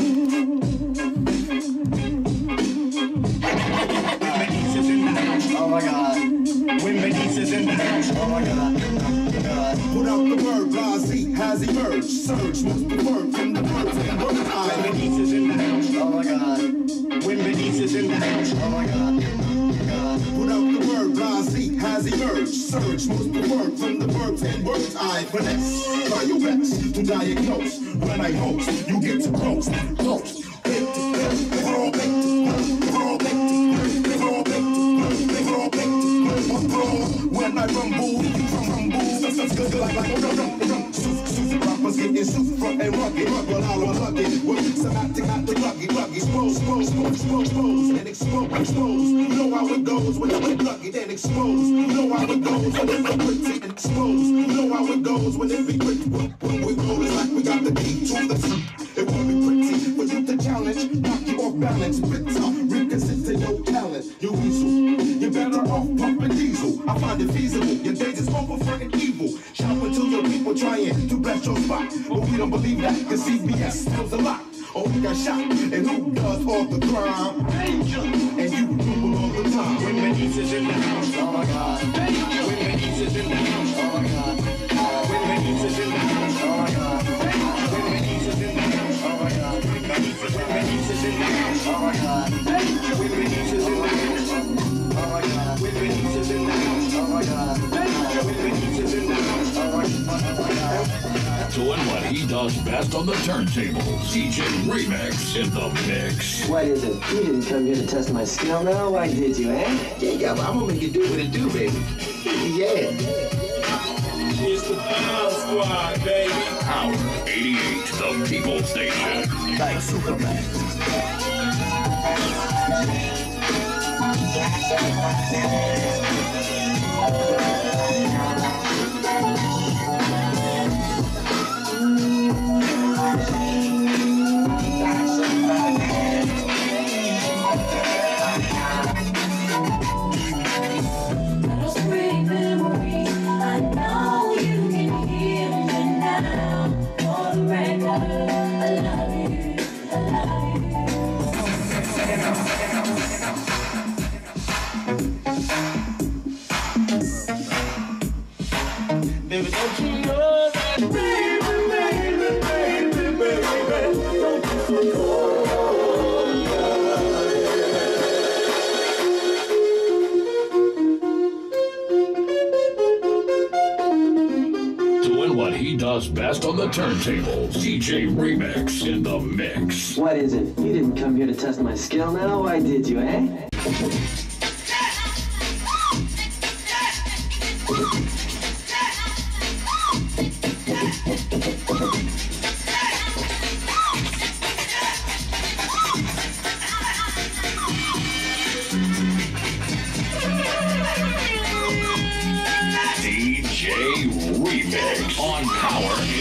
Oh my God. When Melissa's in the house. Oh my God. Put out the word, Blasi has emerged. Surge, most preferred from the birds and bird eye. When Melissa's in the house. Oh my God. When Melissa's in the house. Oh my God. Put out the word, Blasi has emerged. Surge, most preferred from the birds and birds eye. Finesse, try your best to diagnose. When I host, you get too close. Close. When I rumble, rappers getting soup from and rugged, well I'll unplug it. Well, somatic, not the rugged, expose, and expose. You know how it goes when it's rugged and exposed. You know how it goes when it's pretty and exposed. You know how it goes when it be pretty. When we roll it like we got the key to the it won't be pretty for you to challenge, knock you off balance, bitter, reconsider your talent, you weasel. You're better off pumping diesel. I find it feasible. Your days is over for an evil. Shout until your people trying to bless your spot, but we don't believe that, cause CBS tells a lot. Oh, we got shot, and who does all the crime? Danger, and you rumble all the time. When Melissa's in the house. Oh my God. Danger. When Melissa's in the house. Oh my God. When Melissa's in the house. Oh my God. When Melissa's in the house. Oh my God. When Melissa's in the house. Oh my God. When Melissa's in the house. Oh my God. When Melissa's in the house. Oh my God. When Melissa's in the house. Oh my God. Doing what he does best on the turntable. DJ Remix in the mix. What is it? You didn't come here to test my skill now? Why did you, eh? Yeah, I'm gonna make it do what it do, baby. Yeah. It's the Power Squad, baby. Power 88, the People Station. Like Superman. Baby, don't you know that? Baby, don't you Doing what he does best on the turntable. DJ Remix in the mix. What is it? You didn't come here to test my skill now? Why did you, eh? DJ Remix on Power